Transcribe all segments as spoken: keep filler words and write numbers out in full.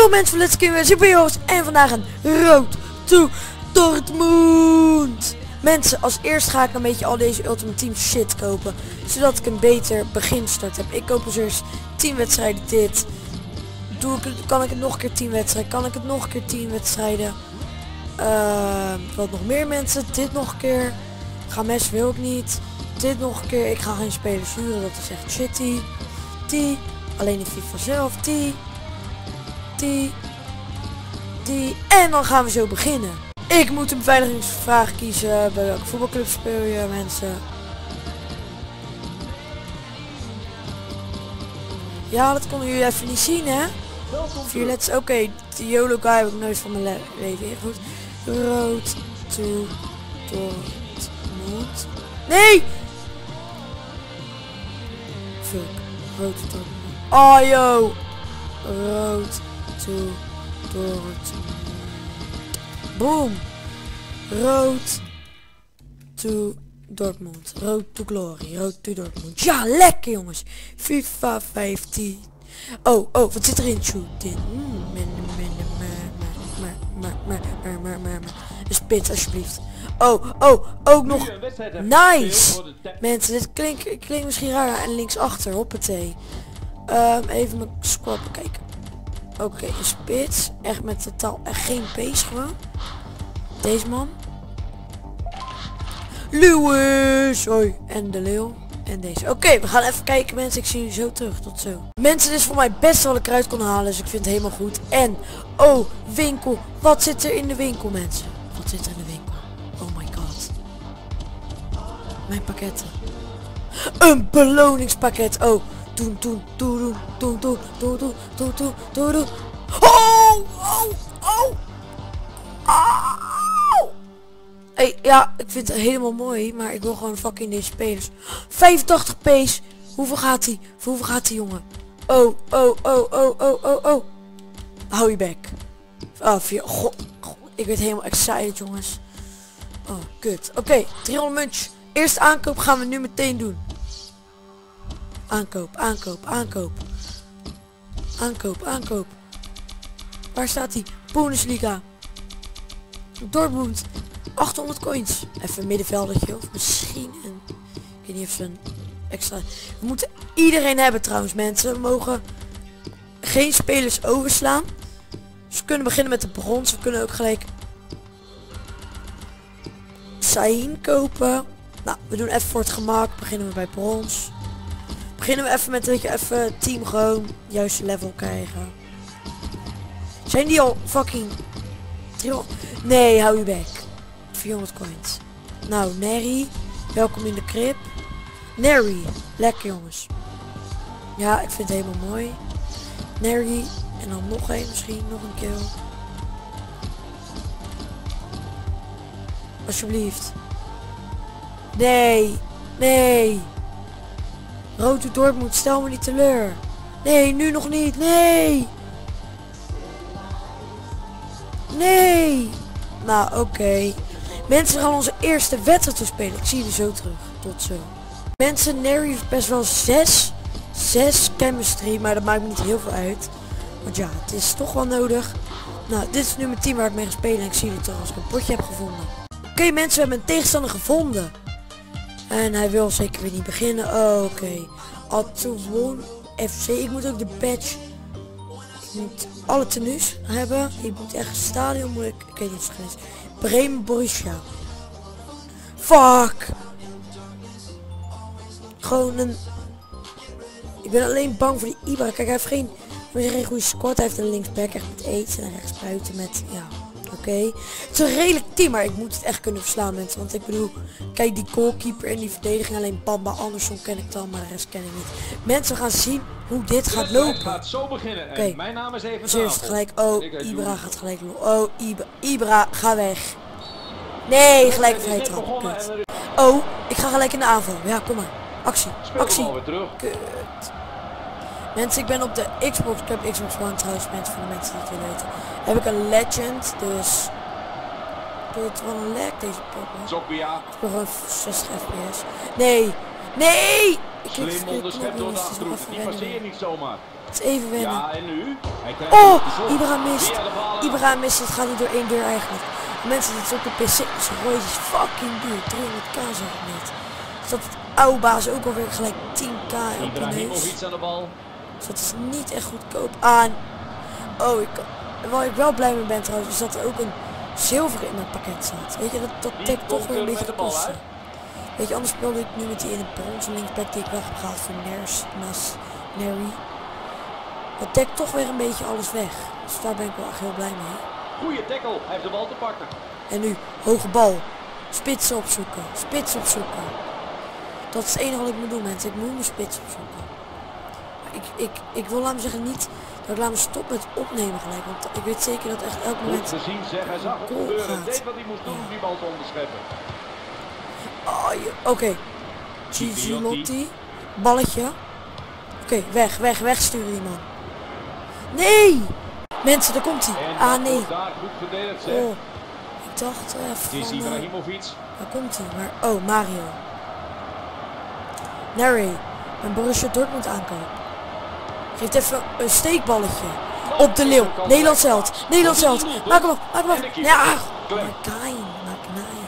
mensen van Let's Game Superheroes en vandaag een Road to Dortmund. Mensen, als eerst ga ik een beetje al deze Ultimate Team shit kopen, zodat ik een beter beginstart heb. Ik koop dus eerst tien wedstrijden dit. Doe ik het, kan ik het nog een keer tien wedstrijden? Kan ik het nog een keer tien wedstrijden? Uh, wat nog meer mensen? Dit nog een keer. Games wil ik niet. Dit nog een keer. Ik ga geen spelers huren, dat is echt shitty. Die. Alleen in FIFA zelf. Die. Die. Die. En dan gaan we zo beginnen. Ik moet een beveiligingsvraag kiezen. Bij welke voetbalclub speel je, mensen? Ja, dat konden jullie even niet zien, hè? Vier letters. Oké, okay, de YOLO guy heb ik nooit van mijn le leven ingevoerd. Road to Dortmund. Nee! Fuck. Road to Dortmund. Oh, yo! Road to Dortmund. Boom! Road to Dortmund. Road to Glory. Road to Dortmund. Ja, lekker jongens. FIFA vijftien. Oh, oh, wat zit er in? Shoot in. Een spits, alsjeblieft. Oh, oh, ook nog. Nice! Mensen, dit klinkt, klinkt misschien raar. En linksachter, hoppatee. Um, even mijn squad bekijken. Oké, okay, een spits. Echt met totaal echt geen pace gewoon. Deze man. Lewis! Hoi. En de leeuw. En deze. Oké, okay, we gaan even kijken mensen. Ik zie jullie zo terug. Tot zo. Mensen, dit is voor mij best wel ik eruit kon halen. Dus ik vind het helemaal goed. En, oh, winkel. Wat zit er in de winkel, mensen? Wat zit er in de winkel? Oh my god. Mijn pakketten. Een beloningspakket. Oh. Doen, doen, doen, doen, doen, doen, doen, doen, doen, doen, doen. Oh, oh, oh. Oh. Hey, ja, ik vind het helemaal mooi, maar ik wil gewoon fucking deze spelers. vijfentachtig pace. Hoeveel gaat hij? Hoeveel gaat hij, jongen? Oh, oh, oh, oh, oh, oh, oh. Hou je bek. Oh, vier. God, God, ik werd helemaal excited, jongens. Oh, kut. Oké, okay, driehonderd muntjes. Eerste aankoop gaan we nu meteen doen. Aankoop, aankoop, aankoop. Aankoop, aankoop. Waar staat die? Bundesliga. Dortmund. achthonderd coins. Even een middenveldertje of misschien een... Ik weet niet of ze een extra... We moeten iedereen hebben trouwens, mensen. We mogen geen spelers overslaan. Dus we kunnen beginnen met de brons. We kunnen ook gelijk Sahin kopen. Nou, we doen even voor het gemak. Beginnen we bij brons. Beginnen we even met dat je even team gewoon juiste level krijgen. Zijn die al fucking... driehonderd? Nee, hou je bek. vierhonderd coins. Nou, Neri. Welkom in de crib. Neri. Lekker jongens. Ja, ik vind het helemaal mooi. Neri. En dan nog één misschien. Nog een kill. Alsjeblieft. Nee. Nee. Road to Dortmund, stel me niet teleur. Nee, nu nog niet. Nee. Nee. Nou, oké. Okay. Mensen gaan onze eerste wedstrijd toespelen. Ik zie jullie zo terug. Tot zo. Mensen, Neri heeft best wel zes. zes chemistry, maar dat maakt me niet heel veel uit. Want ja, het is toch wel nodig. Nou, dit is nu mijn team waar ik mee ga spelen. En ik zie jullie terug als ik een potje heb gevonden. Oké okay, mensen, we hebben een tegenstander gevonden. En hij wil zeker weer niet beginnen. Oh, oké. Okay. Altoon F C. Ik moet ook de badge. Ik moet alle tenues hebben. Ik moet echt stadion moet ik. Ik weet niet of het is. Bremen Borussia. Fuck. Gewoon een. Ik ben alleen bang voor die Ibra. Kijk, hij heeft geen. Maar geen goede squad. Hij heeft een linksback echt met aids en rechts buiten met. Ja. Oké, okay. Het is een redelijk team, maar ik moet het echt kunnen verslaan mensen. Want ik bedoel, kijk die goalkeeper en die verdediging. Alleen Bamba Anderson ken ik dan, maar de rest ken ik niet. Mensen gaan zien hoe dit gaat lopen. Oké, okay. Mijn naam is even Zeus gelijk. Oh, Ibra gaat gelijk lopen. Oh, Ibra, Ibra, ga weg. Nee, gelijk een vrije trap. Kut. Oh, ik ga gelijk in de aanval. Ja, kom maar. Actie, actie. Kut. Mensen, ik ben op de Xbox, ik heb Xbox One trouwens, mensen, voor de mensen die het willen weten. Heb ik een Legend, dus... Doe het wel een lag, deze pop. Ik speel gewoon zestig F P S. Nee! Nee! Ik Slim onderschept door de achterhoek, die passeer je niet zomaar. Het is even wennen. Ja, en nu? Hij krijgt Oh, de slot. Ibra mist. Via de bal. Ibra mist, het gaat niet door één deur eigenlijk. Mensen, dit is op de P C, dus Royce is fucking duur. driehonderd k zeg ik net. Dus dat het oude baas ook alweer gelijk tien k op je neus. Ibrahimovic aan de bal. Dus dat is niet echt goedkoop aan. Oh, ik, waar ik wel blij mee ben trouwens, is dat er ook een zilver in het pakket zat. Weet je, dat, dat Die tech toch komt weer een er beetje met de bal kosten. uit. Weet je, anders speelde ik nu met die in de bronzen linksback die ik weg heb gehaald voor Ners, Nas, Neri. Dat dekt toch weer een beetje alles weg. Dus daar ben ik wel echt heel blij mee. Goeie tackle. Hij heeft de bal te pakken. En nu, hoge bal. Spitsen opzoeken. Spits opzoeken. Dat is het enige wat ik moet doen, mensen. Ik moet mijn spits opzoeken. Maar ik, ik, ik wil, laat me zeggen, niet dat ik laat me stoppen met opnemen gelijk. Want ik weet zeker dat echt elk Goed moment gezien, zeg. Hij zag het goal gebeuren. gaat. Deed wat hij moest doen om die bal te onderscheppen. Oh, oké. Okay. Gigi Lotti. Balletje. Oké, okay, weg, weg, wegsturen die man. Nee! Mensen, daar komt hij. Ah, nee. Daar goed verdedigd, zeg. Oh, ik dacht uh, Het is van... Uh, Ibrahimovic. daar komt hij, maar... Oh, Mario. Neri. Een Borussia Dortmund aankoop. Geeft even een steekballetje. Op de leeuw. Nederlands held. Nederlands held. Maak hem op, maak hem op. Ja, Markijn. Markijn.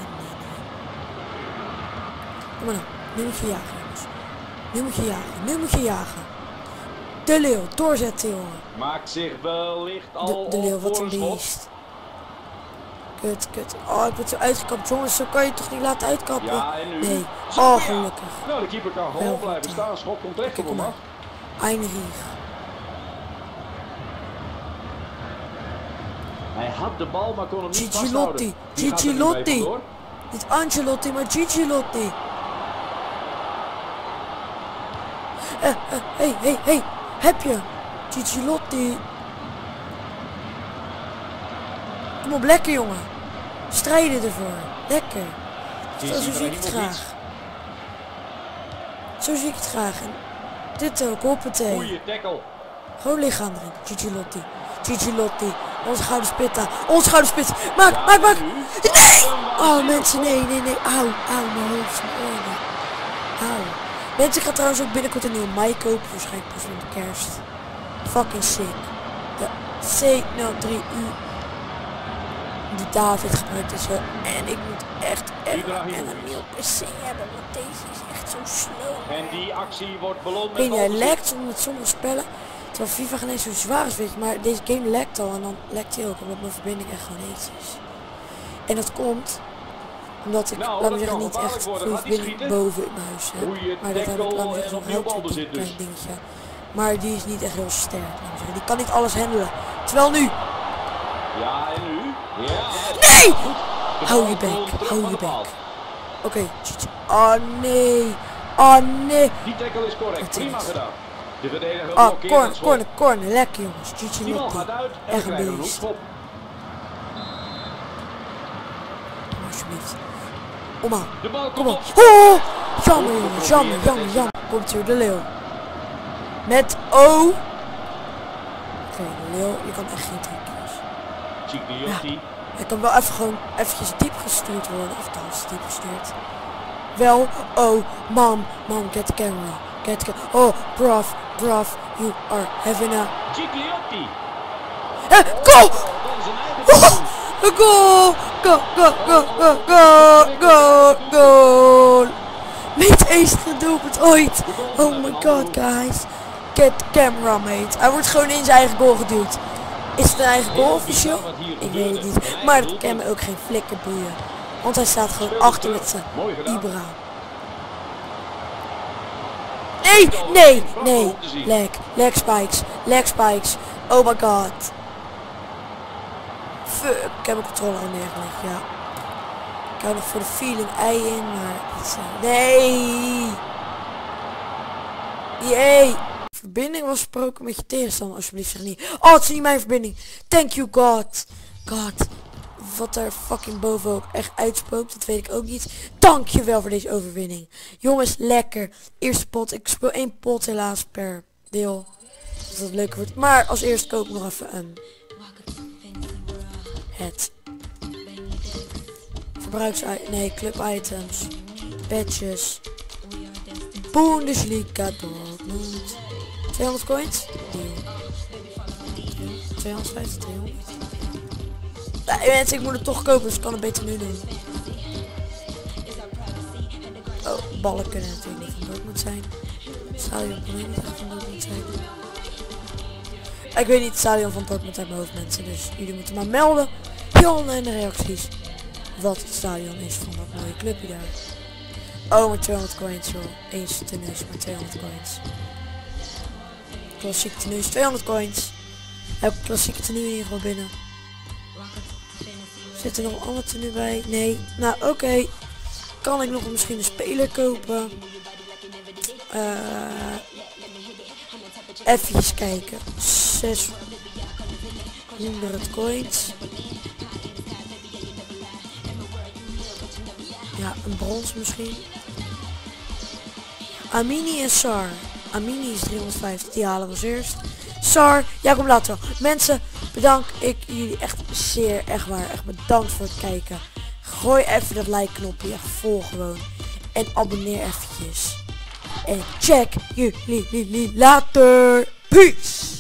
Kom maar nou. Nu moet je jagen, jongens. Nu moet je jagen. Nu moet je jagen. De leeuw. Doorzetten, jongen. Maakt zich wellicht al De, de leeuw, op wat voor een een schot. beest. Kut, kut. Oh, ik word zo uitgekapt. Jongens, zo kan je het toch niet laten uitkappen? Ja, en nu? Nee. Zo, Oh, ja. gelukkig. Nou, de keeper kan gewoon Wel blijven goed, staan. Schot komt recht op Kijk hem maar. af. Heinrich. Hij had de bal, maar kon hem niet Gigi vasthouden. Lotti. Die gaat er Gigi nu mee Lotti. vandoor. Niet Ancelotti, maar Gigi Lotti. Hé, uh, uh, hey, hey, hey. Heb je? Gigi Lotti. Kom op, lekker jongen. Strijden ervoor. Lekker. Zo, zo zie ik het graag. Zo zie ik het graag. En dit ook, hoppatee. Goeie tackle. Gewoon lichaam erin. Gigi Lotti. Gigi Lotti. Onze gouden spit. Onze gouden spits. Maak, Ja, maak, maak. en nu? Nee! Oh mensen, nee, nee, nee. Auw, auw, mijn hoofd, mijn oren. Auw. Mensen, ik ga trouwens ook binnenkort een nieuwe mic kopen. Waarschijnlijk pas met de kerst. Fucking sick. De C nul drie U. Die David gebruikt en zo. En ik moet echt even een nieuw P C hebben. Want deze is echt zo slow. En die actie wordt beloond met Ik weet niet, hij balbezit. lekt met sommige spellen. Terwijl FIFA geen eens zo zwaar is, weet je. Maar deze game lekt al en dan lekt hij ook. Omdat mijn verbinding echt gewoon heet is. En dat komt omdat ik, Nou, laat dat me zeggen, kan niet gevaarlijk echt worden. goede Gaat hij verbinding schieten? boven in mijn huis heb. Goeie Maar dat heb ik, tackle laat me en zeggen, zo'n opnieuw houtje balbezit dus. klein dingetje. Maar die is niet echt heel sterk, laat me zeggen. Die kan niet alles handelen. Terwijl nu... Ja, en nu? Ja. Nee! Goed. De Hou bal je bek, komt terug hou van je de paal. bek. Oké, okay. Oh nee. Oh nee. Die tackle is correct. Dat Prima is- gedaan. De verdediger Oh, blokkeert corner, het schot. corner, corner. Lekker jongens. Gigi Die bal Lotti. gaat uit en we Echt een krijgen een beest. hoekschop. Alsjeblieft. Kom aan. De bal Kom komt op. op. Oh, jammer jongens. Jammer, jammer, jammer. Komt hier de leeuw. Met O. Oké, de leeuw. Je kan echt geen trucjes. Gigliotti. Hij kan wel even gewoon eventjes diep gestuurd worden. Of trouwens diep gestuurd. Wel. Oh, mom. Mom, get the camera. Get the camera. Oh, bruv. Bruv. You are having a... Gigliotti. Eh, goal! Dan zijn eigen Oh, een goal! Go, go, go, go, go, go, goal! Niet eens het doelpunt ooit. Oh my god, guys. Get the camera, mate. Hij wordt gewoon in zijn eigen goal geduwd. Is het een eigen goal officieel? Ik weet het niet. Maar dat kan me ook geen flikker boeien. Want hij staat gewoon achter met zijn Ibra. Nee, nee, nee. Leg, leg spikes, leg spikes. Oh my god. Fuck, ik heb mijn controller al neergelegd, ja. Ik hou nog voor de feeling ei in, maar... het is, uh, nee! Jee! Verbinding was gesproken met je tegenstander, alsjeblieft zeg niet. Oh, het is niet mijn verbinding. Thank you, God. God. Wat er fucking boven ook echt uitspookt, dat weet ik ook niet. Dankjewel voor deze overwinning. Jongens, lekker. Eerste pot. Ik speel één pot helaas per deel. Dat het leuker wordt. Maar als eerst koop ik nog even een... Het. Verbruiks... Nee, club items. Badges. Bundesliga Dortmund. tweehonderd coins. deal. tweehonderdvijftig, driehonderd. Nee mensen, ik moet het toch kopen, dus ik kan het beter nu doen. Oh, ballen kunnen natuurlijk niet van Dortmund zijn. Stadion kan ook niet echt van Dortmund zijn. Ik weet niet het stadion van Dortmund uit mijn hoofd mensen, dus jullie moeten maar melden. Jan in de reacties. Wat het stadion is van dat mooie clubje daar. Oh, maar tweehonderd coins joh. Eens tenues, maar tweehonderd coins. Klassieke tenues, tweehonderd coins. Heb ik klassieke tenue in ieder geval binnen. Zit er nog een ander tenue bij? Nee. Nou oké. Okay. Kan ik nog misschien een speler kopen? Uh, even kijken. zeshonderd coins. Ja, een brons misschien. Amini en Sar. Amini is driehonderdvijftig, die halen we als eerst. Sar, ja kom later wel. Mensen, bedankt ik jullie echt zeer, echt waar, echt bedankt voor het kijken. Gooi even dat like knopje, echt vol gewoon. En abonneer eventjes. En check jullie later. Peace!